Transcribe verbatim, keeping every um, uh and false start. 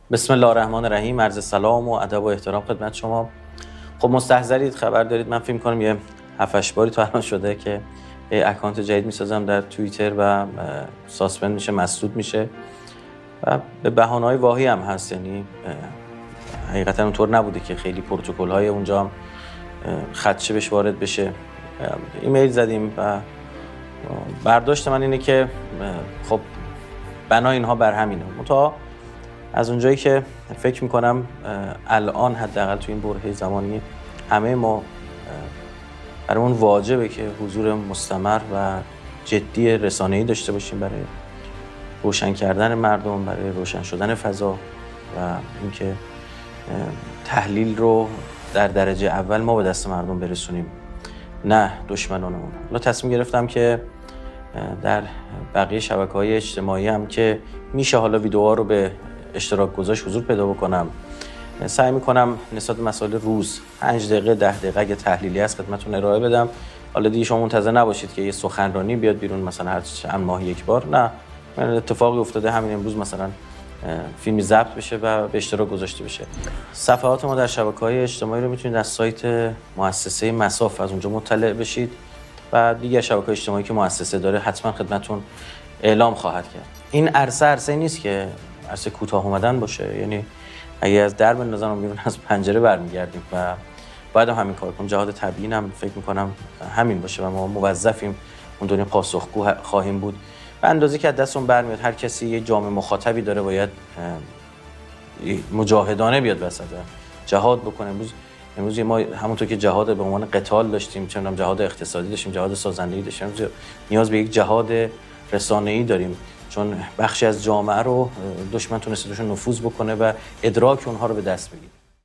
بسم الله الرحمن الرحیم. عرض سلام و ادب و احترام خدمت شما. خب مستحضرید، خبر دارید من فکر کنم یه هفت هشت باری تا الان شده که یه اکانت جدید میسازم در توییتر و ساسپند میشه، مسدود میشه و به بهانه‌های واهی هم هست. یعنی حقیقتا اونطور نبوده که خیلی پروتکل‌های اونجا هم خدشه بهش وارد بشه. ایمیل زدیم و برداشت من اینه که خب بنا اینها بر همینه. متا از اونجایی که فکر میکنم الان حداقل تو این برهه زمانی همه ما برامون واجبه که حضور مستمر و جدی رسانه‌ای داشته باشیم برای روشن کردن مردم، برای روشن شدن فضا و اینکه تحلیل رو در درجه اول ما به دست مردم برسونیم، نه دشمنانمون. حالا تصمیم گرفتم که در بقیه شبکه‌های اجتماعی هم که میشه حالا ویدیوها رو به اشتراک گذاشت حضور پیدا بکنم. سعی میکنم نسبت به مسائل روز پنج دقیقه ده دقیقه اگه تحلیلی هست خدمتتون ارائه بدم. حالا دیگه شما منتظر نباشید که یه سخنرانی بیاد بیرون مثلا هر چند ماه یک بار، نه، من اتفاقی افتاده همین امروز مثلا فیلمی ضبط بشه و به اشتراک گذاشته بشه. صفحات ما در شبکه‌های اجتماعی رو میتونید از سایت مؤسسه مساف از اونجا مطلع بشید و دیگر شبکه‌های اجتماعی که مؤسسه داره حتما خدمتتون اعلام خواهد کرد. این عرصه عرصه نیست که عرصه کوتاه اومدن باشه، یعنی اگه از در بندازن بیرون از پنجره برمیگردیم و باید هم همین کار کنیم. جهاد تبیین هم فکر میکنم همین باشه و ما موظفیم اون دنیا پاسخگو خواهیم بود به اندازه که از دستمون برمیاد. هر کسی یه جامعه مخاطبی داره، باید مجاهدانه بیاد وسط جهاد بکنه. امروز امروز ما همونطور که جهاد به عنوان قتال داشتیم، چه می‌دونم جهاد اقتصادی داشتیم، جهاد سازندگی داشتیم، نیاز به یک جهاد رسانه‌ای داریم، چون بخشی از جامعه رو دشمن تونسته توشون نفوذ بکنه و ادراک اونها رو به دست بگیره.